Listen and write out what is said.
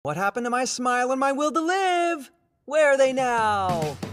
What happened to my smile and my will to live? Where are they now?